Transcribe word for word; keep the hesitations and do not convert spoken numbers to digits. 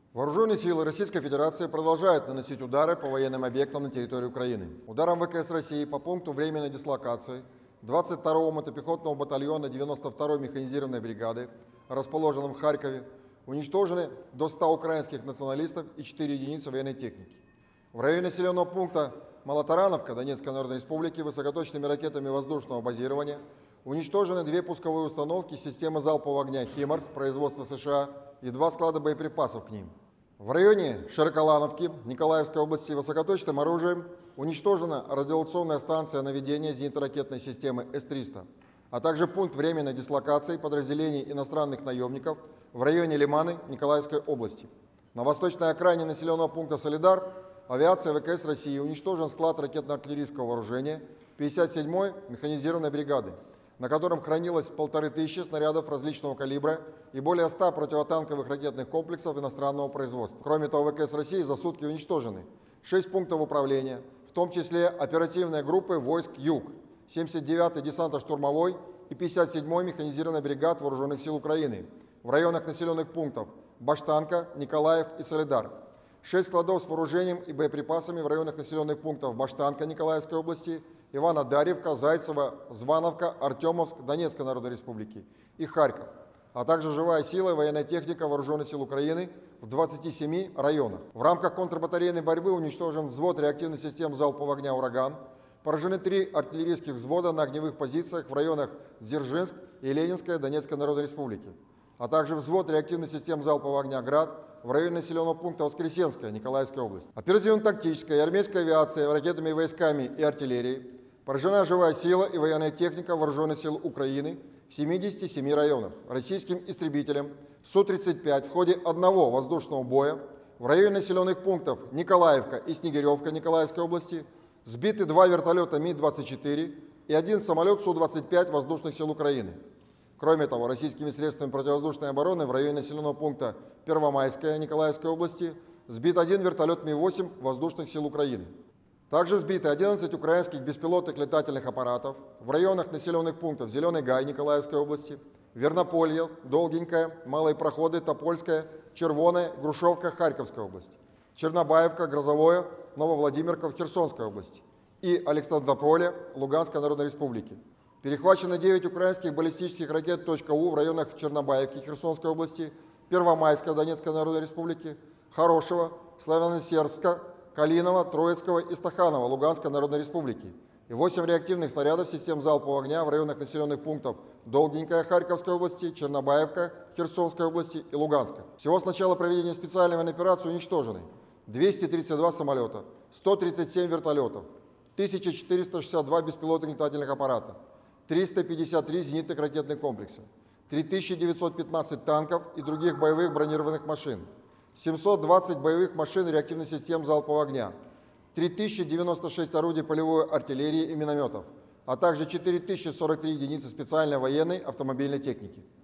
Вооруженные силы Российской Федерации продолжают наносить удары по военным объектам на территории Украины. Ударом ВКС России по пункту временной дислокации двадцать второго мотопехотного батальона девяносто второй механизированной бригады, расположенном в Харькове, уничтожены до ста украинских националистов и четыре единицы военной техники. В районе населенного пункта Малотарановка Донецкой Народной Республики высокоточными ракетами воздушного базирования уничтожены две пусковые установки системы залпового огня «Химарс» производства США и два склада боеприпасов к ним. В районе Широколановки Николаевской области высокоточным оружием уничтожена радиолокационная станция наведения зенитно-ракетной системы С триста, а также пункт временной дислокации подразделений иностранных наемников в районе Лиманы Николаевской области. На восточной окраине населенного пункта Солидар авиация ВКС России уничтожен склад ракетно-артиллерийского вооружения пятьдесят седьмой механизированной бригады, на котором хранилось полторы тысячи снарядов различного калибра и более ста противотанковых ракетных комплексов иностранного производства. Кроме того, ВКС России за сутки уничтожены шесть пунктов управления, в том числе оперативные группы войск «Юг», семьдесят девятый десантно-штурмовой и пятьдесят седьмой механизированной бригад Вооруженных сил Украины в районах населенных пунктов Баштанка, Николаев и Солидар, шесть складов с вооружением и боеприпасами в районах населенных пунктов Баштанка Николаевской области, Ивано-Дарьевка, Зайцево, Звановка, Артемовск Донецкой Народной Республики и Харьков, а также живая сила и военная техника Вооруженных сил Украины в двадцати семи районах. В рамках контрбатарейной борьбы уничтожен взвод реактивных систем залпового огня «Ураган», поражены три артиллерийских взвода на огневых позициях в районах Дзержинск и Ленинская Донецкой Народной Республики, а также взвод реактивных систем залпового огня «Град» в районе населенного пункта Воскресенская Николаевской области. Оперативно-тактическая и армейская авиация ракетами, войсками и артиллерией, поражена живая сила и военная техника Вооруженных сил Украины в семидесяти семи районах. Российским истребителем Су тридцать пять в ходе одного воздушного боя в районе населенных пунктов Николаевка и Снегиревка Николаевской области сбиты два вертолета Ми двадцать четыре и один самолет Су двадцать пять Воздушных сил Украины. Кроме того, российскими средствами противовоздушной обороны в районе населенного пункта Первомайская Николаевской области сбит один вертолет Ми восемь Воздушных сил Украины. Также сбиты одиннадцать украинских беспилотных летательных аппаратов в районах населенных пунктов Зеленый Гай Николаевской области, Вернополье, Долгенькая, Малые Проходы, Топольская, Червоная, Грушевка Харьковской области, Чернобаевка, Грозовое, Нововладимирка в Херсонской области и Александрополе Луганской Народной Республики. Перехвачено девять украинских баллистических ракет .У в районах Чернобаевки Херсонской области, Первомайска Донецкой Народной Республики, Хорошего, Славяно-Сербска, Калинова, Троицкого и Стаханова Луганской Народной Республики и восемь реактивных снарядов систем залпового огня в районах населенных пунктов Долгенькая Харьковской области, Чернобаевка Херсонской области и Луганска. Всего с начала проведения специальной военной операции уничтожены двести тридцать два самолета, сто тридцать семь вертолетов, тысяча четыреста шестьдесят два беспилотных летательных аппарата, триста пятьдесят три зенитных ракетных комплекса, три тысячи девятьсот пятнадцать танков и других боевых бронированных машин, семьсот двадцать боевых машин реактивных систем залпового огня, три тысячи девяносто шесть орудий полевой артиллерии и минометов, а также четыре тысячи сорок три единицы специальной военной автомобильной техники.